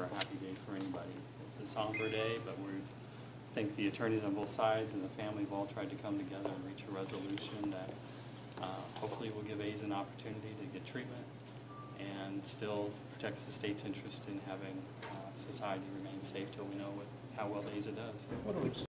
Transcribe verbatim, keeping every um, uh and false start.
never a happy day for anybody. It's a somber day, but we think the attorneys on both sides and the family have all tried to come together and reach a resolution that uh, hopefully will give A's an opportunity to get treatment and still protects the state's interest in having uh, society remain safe till we know what, how well A's it does. What do we